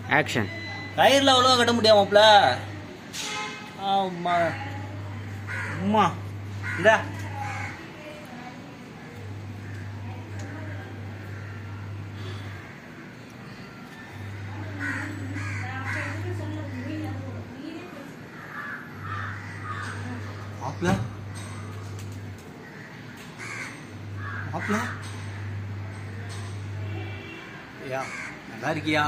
Action. கயிறுல அவ்வளவா கட்ட முடியாமப்ல. ஆமா அம்மா இந்த மாப்ள மாப்ள யா நல்லா இருக்கியா?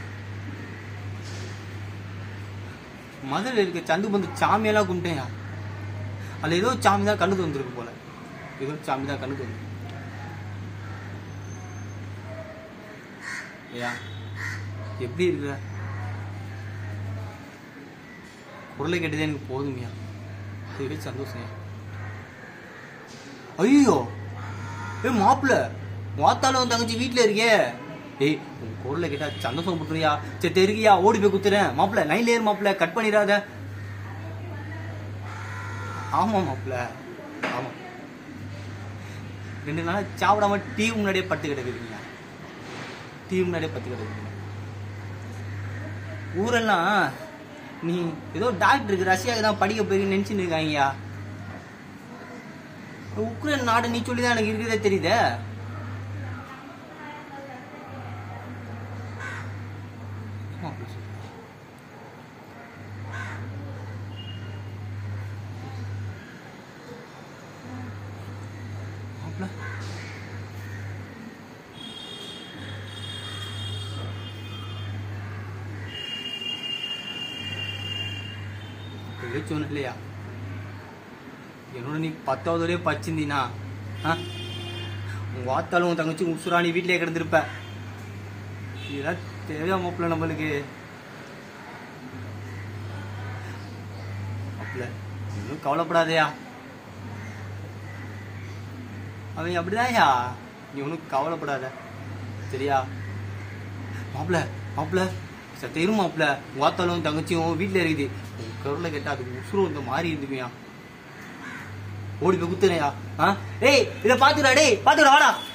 மதுரை இருக்க சந்து பந்து சாமியெல்லாம் கும்பிட்டேயா. அதுல ஏதோ சாமி தான் கண்ணுக்கு வந்துருக்கு போல. ஏதோ சாமி தான் கண்ணுக்கு வந்து. ஐயா எப்படி இருக்க? குரலை கேட்டதே எனக்கு போதுமையா. அதுவே சந்தோஷம். ஐயோ ஏ மாப்பிள்ள வாத்தாலும் தங்கச்சி வீட்டுல இருக்கே. ஏய் உன் குரலை கேட்டா சந்தோஷம் பண்றியா? சரி தெரியா ஓடி போய் குத்துறேன். மாப்பிள்ள லைன்ல ஏறு மாப்பிள்ள, கட் பண்ணிடாத. ஆமா மாப்பிள்ள ஆமா. 2 நாளா சாப்பிடாம டிவி முன்னாடியே பட்டு கிடக்குறீங்க. டிவி முன்னாடியே பத்து கிடக்குறீங்க. ஊரெல்லாம் நீ ஏதோ டாக்டருக்கு ரஷ்யாவுக்கு தான் படிக்க போய் நினைச்சுன்னு இருக்காங்கயா. உக்ரைன் நாடு நீ சொல்லிதான் எனக்கு இருக்கிறதே தெரியுதே. சொன்ன இல்லையா என்னோட நீ 10வது வரையே படிச்சிருந்தீனா உன் வாத்தாலும் உன் தங்கச்சி உசுராணி வீட்டிலே கிடந்திருப்ப. இதெல்லாம் தேவையா மாப்பிள்ள நம்மளுக்கு? மாப்பிள்ள இன்னும் கவலைப்படாதயா. அவன் அப்படிதான்யா. நீ ஒன்றும் கவலைப்படாத சரியா? மாப்பிள்ள மாப்பிள்ள சத்த இரு மாப்பிள்ள. வாத்தாலும் தங்கச்சியும் வீட்டில் இருக்குது. கருளை கேட்டா அதுக்கு உசுறு இந்த மாதிரி இருந்துக்குயா. ஓடி போய் குத்துனையா. ஏய் இதை பாத்துடா. டேய் பாத்துடா வாடா.